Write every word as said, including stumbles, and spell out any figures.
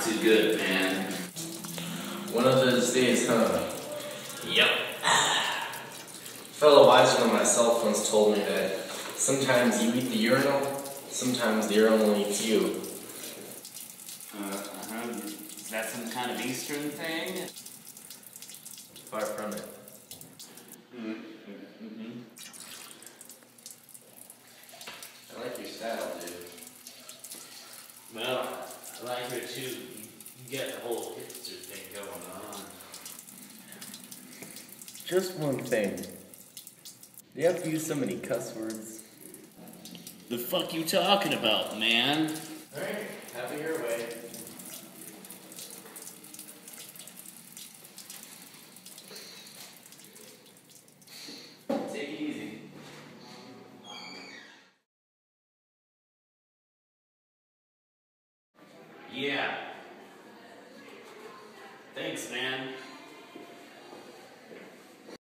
not too good, man. One of those days, huh? Yep. A fellow wiser than myself once told me that sometimes you eat the urinal, sometimes the urinal eats you. Uh, uh-huh. Is that some kind of Eastern thing? Far from it. Mm-hmm. I like your style, dude. Well, I like her too. You got the whole hipster thing going on. Just one thing. Do you have to use so many cuss words? The fuck you talking about, man? Alright, have it your way. Take it easy. Yeah. Thanks, man.